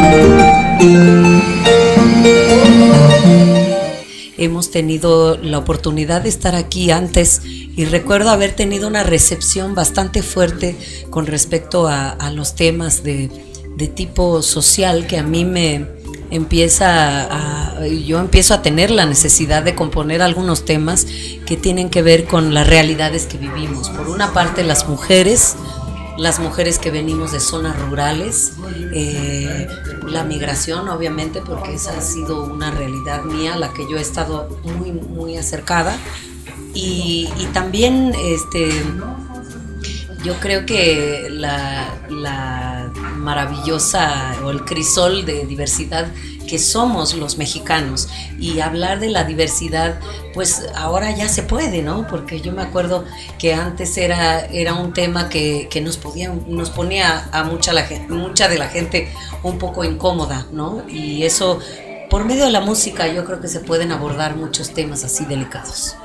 Hemos tenido la oportunidad de estar aquí antes y recuerdo haber tenido una recepción bastante fuerte con respecto a los temas de tipo social que a mí yo empiezo a tener la necesidad de componer algunos temas que tienen que ver con las realidades que vivimos. Por una parte, las mujeres que venimos de zonas rurales, la migración, obviamente, porque esa ha sido una realidad mía, a la que yo he estado muy, muy acercada, y también yo creo que la maravillosa o el crisol de diversidad que somos los mexicanos, y hablar de la diversidad, pues ahora ya se puede, ¿no? Porque yo me acuerdo que antes era un tema que nos ponía a mucha de la gente un poco incómoda, ¿no? Y eso, por medio de la música, yo creo que se pueden abordar muchos temas así delicados.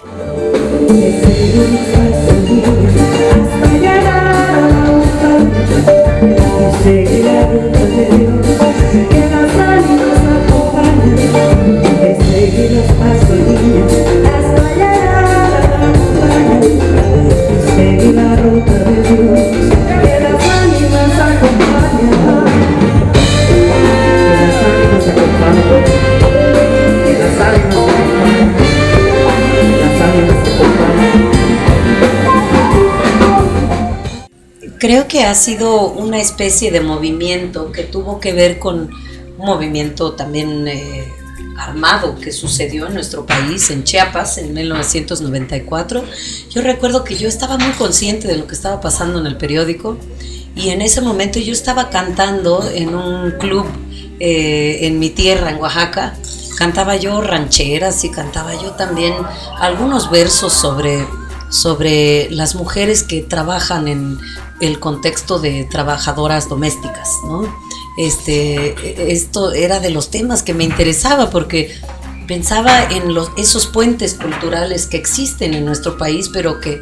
Creo que ha sido una especie de movimiento que tuvo que ver con un movimiento también armado que sucedió en nuestro país, en Chiapas, en 1994. Yo recuerdo que yo estaba muy consciente de lo que estaba pasando en el periódico, y en ese momento yo estaba cantando en un club en mi tierra, en Oaxaca. Cantaba yo rancheras y cantaba yo también algunos versos sobre las mujeres que trabajan en el contexto de trabajadoras domésticas, ¿no? Esto era de los temas que me interesaba, porque pensaba en esos puentes culturales que existen en nuestro país, pero que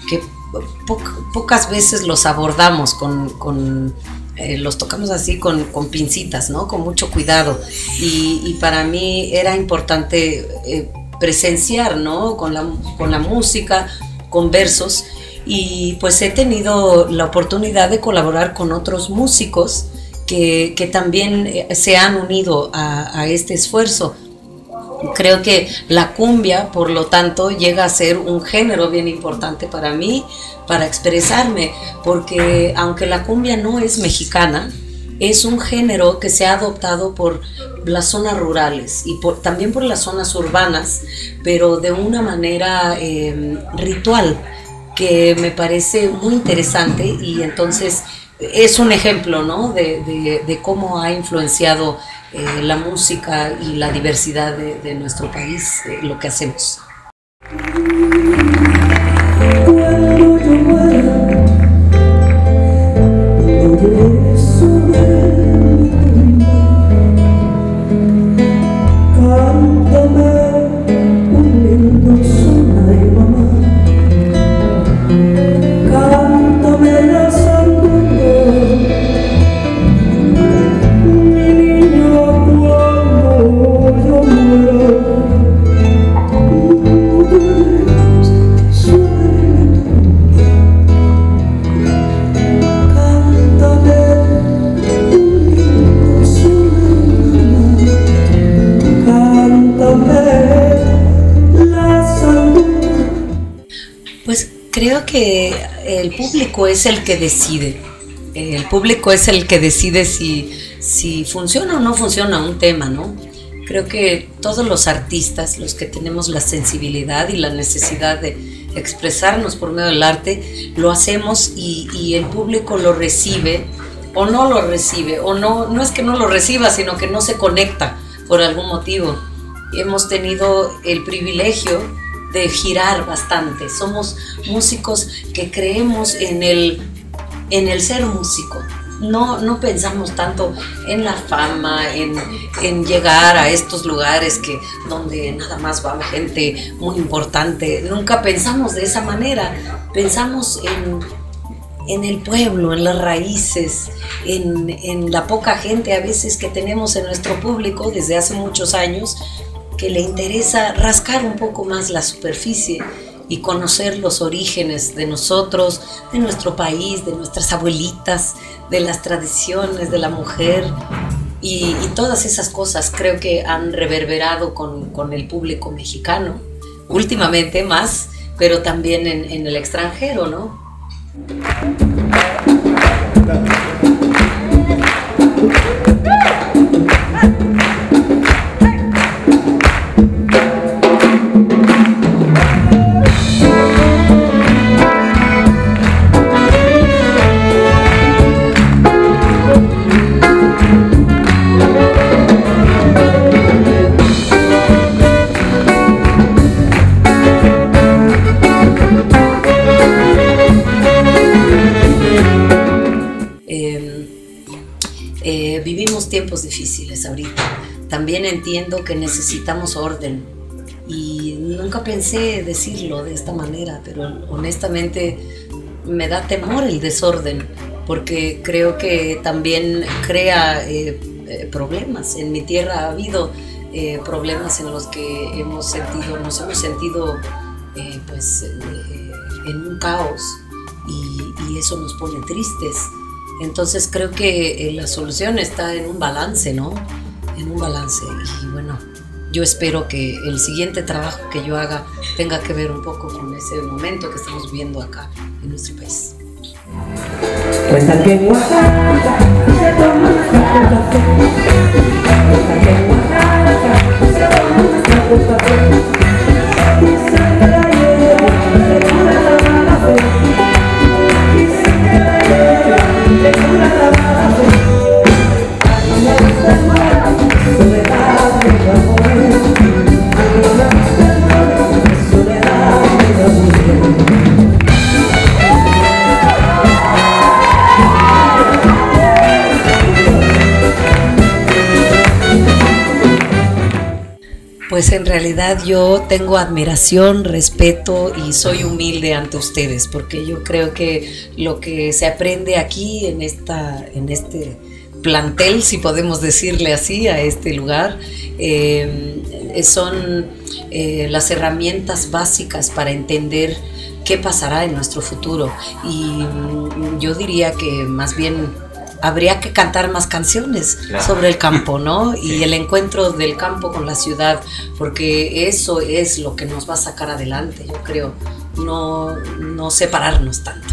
pocas veces los abordamos los tocamos así con pincitas, ¿no? Con mucho cuidado, y para mí era importante presenciar, ¿no? Con la música, con versos, y pues he tenido la oportunidad de colaborar con otros músicos que también se han unido a este esfuerzo. Creo que la cumbia, por lo tanto, llega a ser un género bien importante para mí, para expresarme, porque aunque la cumbia no es mexicana, es un género que se ha adoptado por las zonas rurales y también por las zonas urbanas, pero de una manera ritual, que me parece muy interesante, y entonces es un ejemplo, ¿no? de cómo ha influenciado la música y la diversidad de nuestro país, lo que hacemos. Creo que el público es el que decide. El público es el que decide si funciona o no funciona un tema, ¿no? Creo que todos los artistas, los que tenemos la sensibilidad y la necesidad de expresarnos por medio del arte, lo hacemos, y el público lo recibe o no lo recibe, o no es que no lo reciba, sino que no se conecta por algún motivo. Hemos tenido el privilegio de girar bastante. Somos músicos que creemos en el ser músico. No pensamos tanto en la fama, en llegar a estos lugares donde nada más va gente muy importante. Nunca pensamos de esa manera. Pensamos en el pueblo, en las raíces, en la poca gente a veces que tenemos en nuestro público desde hace muchos años, que le interesa rascar un poco más la superficie y conocer los orígenes de nosotros, de nuestro país, de nuestras abuelitas, de las tradiciones de la mujer y todas esas cosas creo que han reverberado con el público mexicano, últimamente más, pero también en el extranjero, ¿no? Vivimos tiempos difíciles ahorita. También entiendo que necesitamos orden y nunca pensé decirlo de esta manera, pero honestamente me da temor el desorden porque creo que también crea problemas. En mi tierra ha habido problemas en los que nos hemos sentido en un caos y eso nos pone tristes. Entonces creo que la solución está en un balance, ¿no? En un balance. Y bueno, yo espero que el siguiente trabajo que yo haga tenga que ver un poco con ese momento que estamos viviendo acá en nuestro país. Cuentan que en Oaxaca se toma café. Cuentan que en Oaxaca se toma café. Dicen que la hierba le cura la mala fe. Dicen que la hierba le cura la mala fe. A mí me gusta el mar, soledad de amor. A mí me gusta el mar, soledad de amor. Pues en realidad yo tengo admiración, respeto y soy humilde ante ustedes, porque yo creo que lo que se aprende aquí en este plantel, si podemos decirle así, a este lugar, son las herramientas básicas para entender qué pasará en nuestro futuro. Y yo diría que más bien habría que cantar más canciones sobre el campo, ¿no? Sí. Y el encuentro del campo con la ciudad, porque eso es lo que nos va a sacar adelante, yo creo, no separarnos tanto.